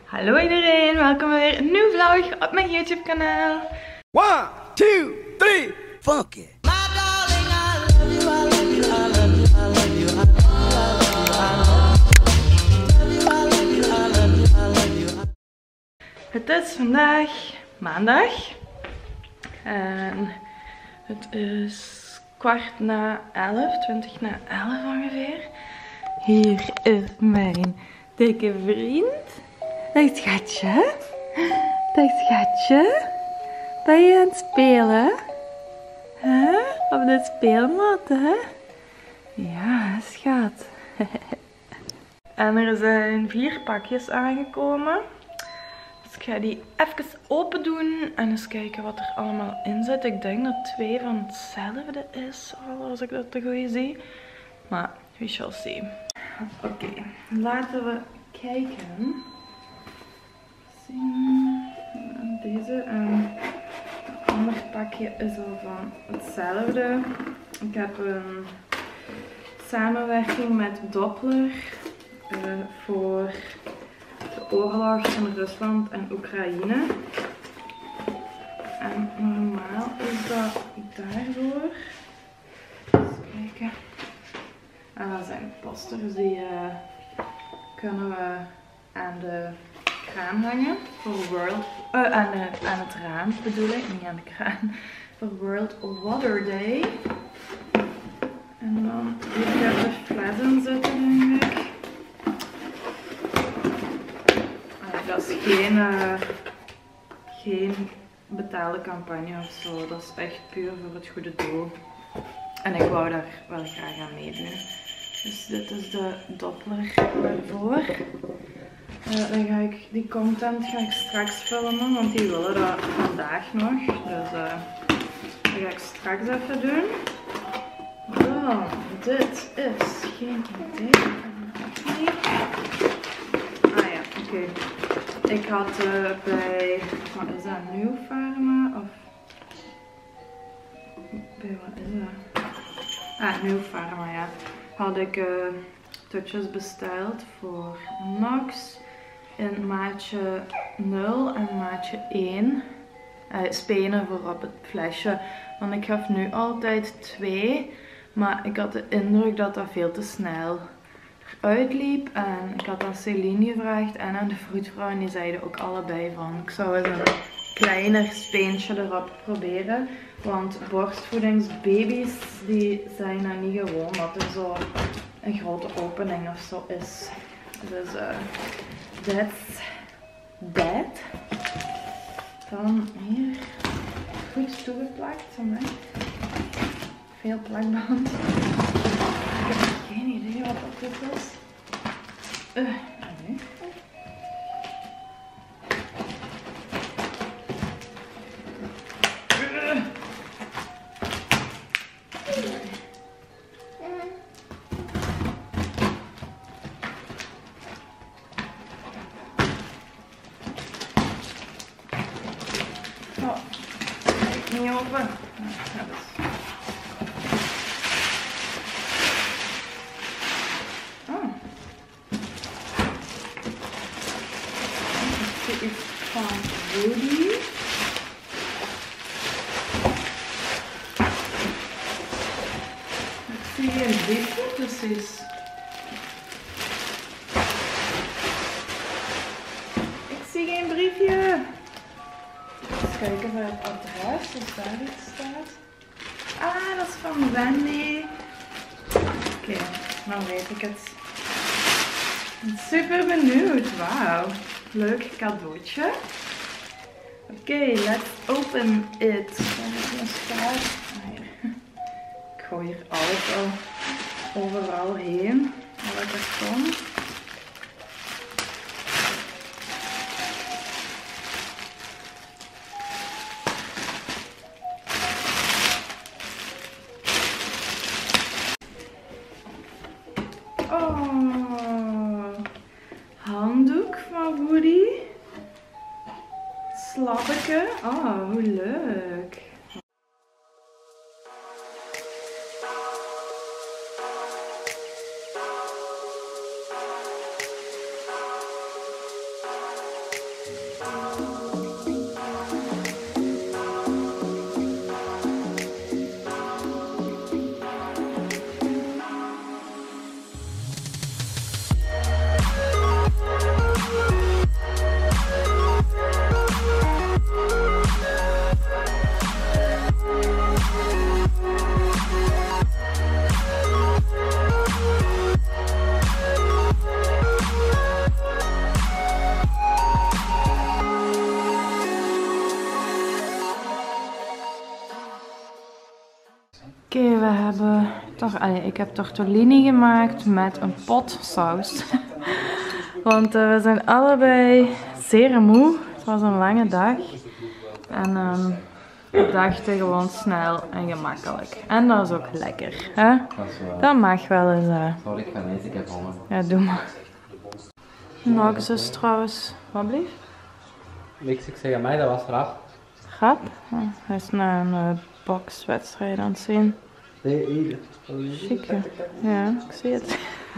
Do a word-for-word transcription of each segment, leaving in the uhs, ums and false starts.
Hallo iedereen, welkom bij weer een nieuwe vlog op mijn YouTube kanaal. one, two, three, fuck it. Het is vandaag maandag en het is kwart na elf, twintig na elf ongeveer. Hier is mijn dikke vriend. Dag schatje. Dag schatje. Ben je aan het spelen? Huh? Op de speelmat, hè? Ja, schat. En er zijn vier pakjes aangekomen. Dus ik ga die even open doen en eens kijken wat er allemaal in zit. Ik denk dat twee van hetzelfde is, als ik dat te goed zie. Maar we shall see. Oké, okay, laten we kijken. Zien. Deze en het andere pakje is al van hetzelfde. Ik heb een samenwerking met Doppler uh, voor de oorlog in Rusland en Oekraïne. En normaal is dat daardoor. Eens kijken. En dat zijn posters die uh, kunnen we aan de kraan hangen. Voor World. Uh, aan, de, aan het raam bedoel ik, niet aan de kraan. Voor World Water Day. En dan hier heb ik de fles in zitten, denk ik. Ah, dat is geen, uh, geen betaalde campagne of zo. Dat is echt puur voor het goede doel. En ik wou daar wel graag aan meedoen. Dus dit is de Doppler ervoor. Uh, dan ga ik die content ga ik straks filmen, want die willen dat vandaag nog. Dus uh, dat ga ik straks even doen. Dan, dit is geen idee. Ah ja, oké. Okay. Ik had uh, bij, wat is dat, New Pharma of bij wat is dat? Ah, New Pharma, ja. Had ik uh, touches besteld voor Nox in maatje nul en maatje één. Uh, spenen voor op het flesje. Want ik gaf nu altijd twee. Maar ik had de indruk dat dat veel te snel eruit liep. En ik had aan Celine gevraagd en aan de vroedvrouw. En die zeiden ook allebei van ik zou eens een kleiner speentje erop proberen. Want borstvoedingsbaby's die zijn nou niet gewoon dat er zo een grote opening of zo is. Dus uh, that's that. Dan hier goed toegeplakt van mij. Veel plakband. Ik heb geen idee wat dat dit is. Uh, nee. Oh, niet open. Ja, dus. Oh. Dit is van Woody. Ik zie hier een briefje precies. Ik zie geen briefje. Eens kijken waar het adres, als daar iets staat. Ah, dat is van Wendy. Oké, okay, nou weet ik het. Ik ben super benieuwd. Wauw. Leuk cadeautje. Oké, okay, let's open it. Waar is het staat? Ah, hier. Ik gooi hier alles al overal heen. Alle karton. Oh, handdoek van Woody. Slabbeke. Oh, hoe leuk. Oké, okay, we hebben toch, allee, ik heb tortellini gemaakt met een pot saus. Want uh, we zijn allebei zeer moe. Het was een lange dag. En um, we dachten gewoon snel en gemakkelijk. En dat is ook lekker. Hè? Dat, is wel... dat mag wel eens. Uh... Sorry, ik ga eens, ik heb honger. Ja, doe maar. Noxus trouwens. Wat blief? Niks, ik zeg aan mij, dat was rap. Grap? Oh, hij is naar een uh, bokswedstrijd aan het zien. Chique. Ja, ik zie het.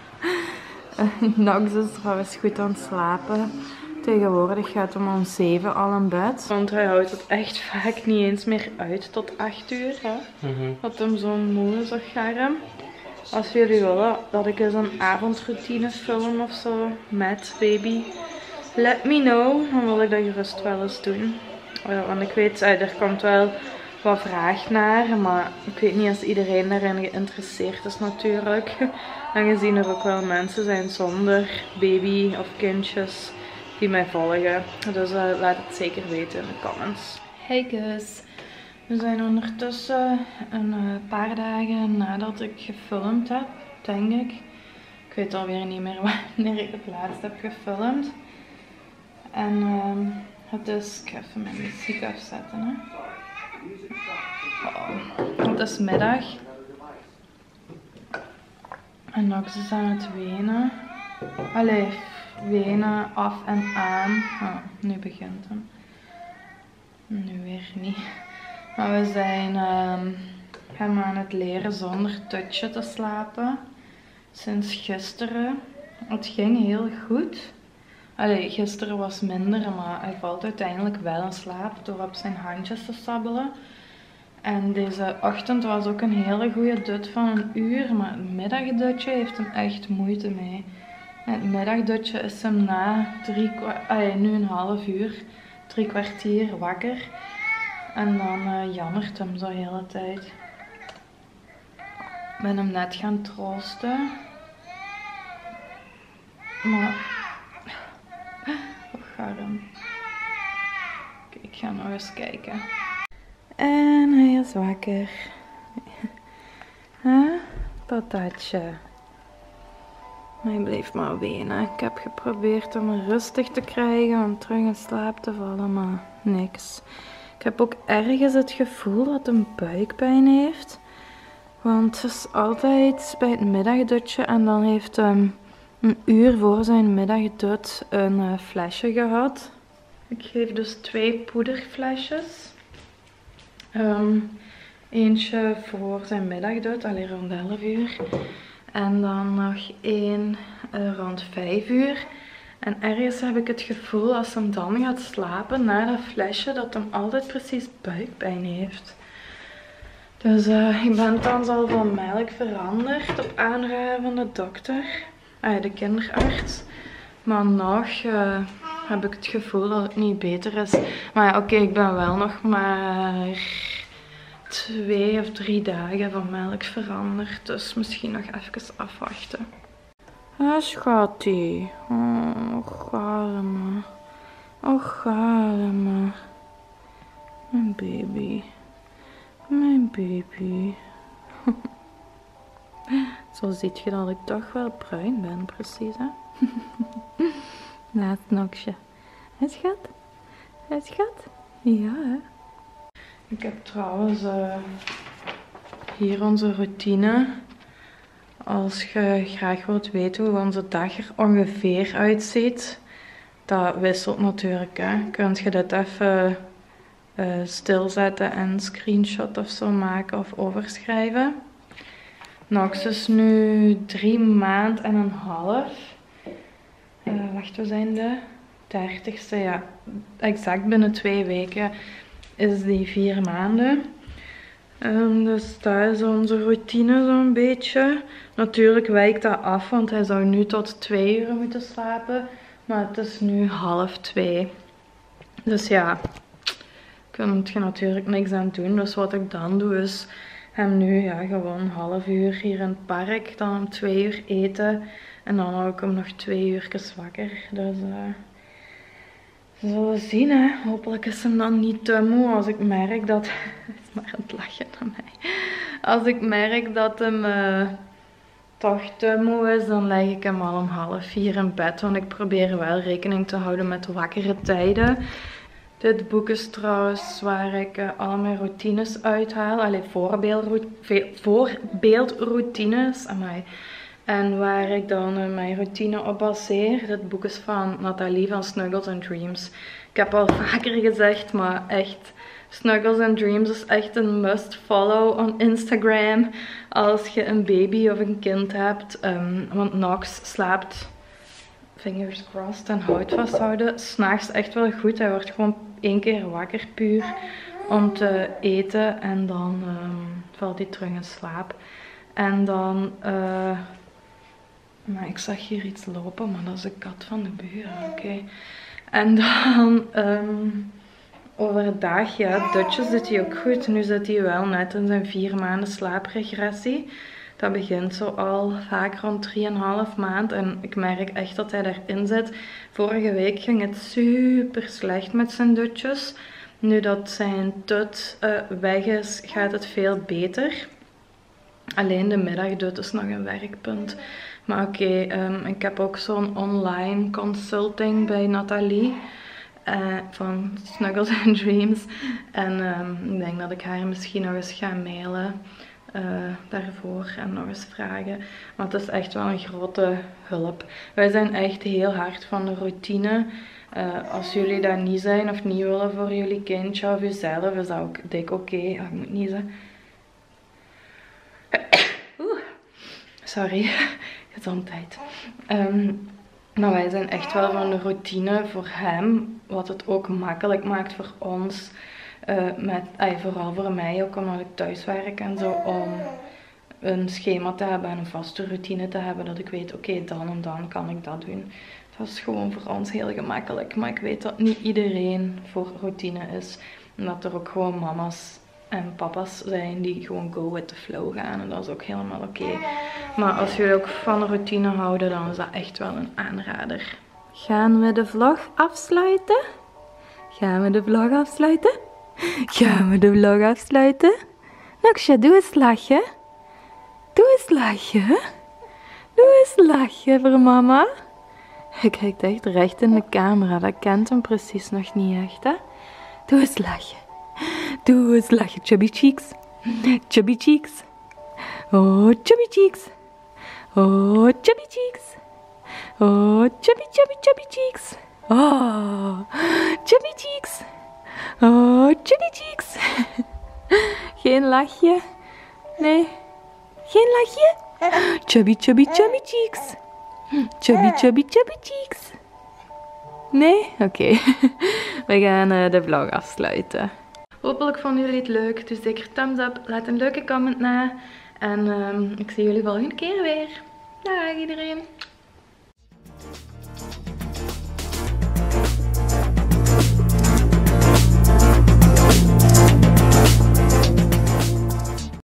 Nox is trouwens goed aan het slapen. Tegenwoordig gaat hem om zeven al in bed. Want hij houdt het echt vaak niet eens meer uit tot acht uur. Hè? Mm-hmm. Dat hem zo moe is of garm. Als jullie willen dat ik eens een avondroutine film of zo met baby, let me know. Dan wil ik dat gerust wel eens doen. Uh, want ik weet, uh, er komt wel wat vraag naar, maar ik weet niet als iedereen daarin geïnteresseerd is natuurlijk. Aangezien er ook wel mensen zijn zonder baby of kindjes die mij volgen. Dus uh, laat het zeker weten in de comments. Hey guys, we zijn ondertussen een uh, paar dagen nadat ik gefilmd heb, denk ik. Ik weet alweer niet meer wanneer ik het laatst heb gefilmd. En uh, het is, ik ga even mijn muziek afzetten, hè. Oh, het is middag. En Nox is aan het wenen. Allee, wenen af en aan. Oh, nu begint hem. Nu weer niet. Maar we zijn um, hem aan het leren zonder tutje te slapen. Sinds gisteren. Het ging heel goed. Allee, gisteren was minder, maar hij valt uiteindelijk wel in slaap door op zijn handjes te sabbelen. En deze ochtend was ook een hele goede dut van een uur, maar het middagdutje heeft hem echt moeite mee. Het middagdutje is hem na drie, allee, nu een half uur, drie kwartier wakker. En dan uh, jammert hem zo de hele tijd. Ik ben hem net gaan troosten. Maar... Oh, garm. Oké, ik ga nog eens kijken. En hij is wakker. Huh? Patatje. Hij bleef maar wenen. Ik heb geprobeerd om hem rustig te krijgen, om terug in slaap te vallen, maar niks. Ik heb ook ergens het gevoel dat hij buikpijn heeft. Want het is altijd bij het middagdutje en dan heeft hij een uur voor zijn middagdut een uh, flesje gehad. Ik geef dus twee poederflesjes. Um, eentje voor zijn middagdut, alleen rond elf uur. En dan nog één uh, rond vijf uur. En ergens heb ik het gevoel als hij dan gaat slapen na dat flesje dat hij altijd precies buikpijn heeft. Dus uh, ik ben thans al van melk veranderd op aanraden van de dokter. Ah, de kinderarts. Maar nog uh, heb ik het gevoel dat het niet beter is. Maar ja, oké, okay, ik ben wel nog maar twee of drie dagen van melk veranderd. Dus misschien nog even afwachten. Ah, schattie. Oh, garme. Oh, garme. Mijn baby. Mijn baby. Zo ziet je dat ik toch wel bruin ben, precies, hè? Laat Noxje. Het schat? Het schat? Ja, hè? Ik heb trouwens uh, hier onze routine. Als je graag wilt weten hoe onze dag er ongeveer uitziet, dat wisselt natuurlijk, hè. Kunt je dit even uh, stilzetten en een screenshot of zo maken of overschrijven. Nox is nu drie maand en een half. Uh, wacht, we zijn de dertigste, ja, exact binnen twee weken is die vier maanden. Um, dus dat is onze routine zo'n beetje. Natuurlijk wijkt dat af, want hij zou nu tot twee uur moeten slapen. Maar het is nu half twee. Dus ja, kun je natuurlijk niks aan doen. Dus wat ik dan doe is hem nu ja, gewoon een half uur hier in het park. Dan om twee uur eten. En dan hou ik hem nog twee uur wakker. Dus uh, we zullen zien, hè. Hopelijk is hem dan niet te moe als ik merk dat... Hij is maar aan het lachen naar mij. Als ik merk dat hem uh, toch te moe is, dan leg ik hem al om half vier in bed. Want ik probeer wel rekening te houden met wakkere tijden. Dit boek is trouwens waar ik uh, alle mijn routines uithaal. Allee, voorbeeldroutines. Amai. En waar ik dan uh, mijn routine op baseer. Dit boek is van Nathalie van Snuggles and Dreams. Ik heb al vaker gezegd, maar echt, Snuggles and Dreams is echt een must follow on Instagram. Als je een baby of een kind hebt. Um, want Knox slaapt, fingers crossed, en hout vasthouden, 's nachts echt wel goed. Hij wordt gewoon één keer wakker puur om te eten. En dan um, valt hij terug in slaap. En dan... Uh, Maar ik zag hier iets lopen, maar dat is de kat van de buren, oké. Okay. En dan, um, overdag, ja, Dutjes zit hij ook goed. Nu zit hij wel net in zijn vier maanden slaapregressie. Dat begint zo al vaak rond drieënhalf maand. En ik merk echt dat hij daarin zit. Vorige week ging het super slecht met zijn Dutjes. Nu dat zijn tut uh, weg is, gaat het veel beter. Alleen de middagdut is nog een werkpunt. Maar oké, okay, um, ik heb ook zo'n online consulting bij Nathalie. Uh, van Snuggles and Dreams. En um, ik denk dat ik haar misschien nog eens ga mailen. Uh, daarvoor en nog eens vragen. Maar het is echt wel een grote hulp. Wij zijn echt heel hard van de routine. Uh, als jullie dat niet zijn of niet willen voor jullie kindje of jezelf, is dat ook dik oké. Okay. Oh, ik moet niezen. Oeh. Sorry. Gezondheid. Um, maar wij zijn echt wel van de routine voor hem. Wat het ook makkelijk maakt voor ons. Uh, met, ay, vooral voor mij ook, omdat ik thuis werk en zo. Om een schema te hebben en een vaste routine te hebben. Dat ik weet, oké, okay, dan en dan kan ik dat doen. Dat is gewoon voor ons heel gemakkelijk. Maar ik weet dat niet iedereen voor routine is. En dat er ook gewoon mama's en papa's zijn die gewoon go with the flow gaan. En dat is ook helemaal oké. Okay. Maar als jullie ook van routine houden, dan is dat echt wel een aanrader. Gaan we de vlog afsluiten? Gaan we de vlog afsluiten? Gaan we de vlog afsluiten? Noxja, doe eens lachen. Doe eens lachen. Doe eens lachen voor mama. Hij kijkt echt recht in de camera. Dat kent hem precies nog niet echt, hè? Doe eens lachen. Doe eens lachen, chubby cheeks. Chubby cheeks. Oh, chubby cheeks. Oh, chubby cheeks. Oh, chubby, chubby, chubby cheeks. Oh, chubby cheeks. Oh, chubby cheeks. Geen lachje. Nee. Geen lachje. Chubby, chubby, chubby cheeks. Chubby, chubby, chubby cheeks. Nee? Oké. Okay. We gaan uh, de vlog afsluiten. Hopelijk vonden jullie het leuk. Dus zeker thumbs up. Laat een leuke comment na. En um, ik zie jullie volgende keer weer. Dag iedereen.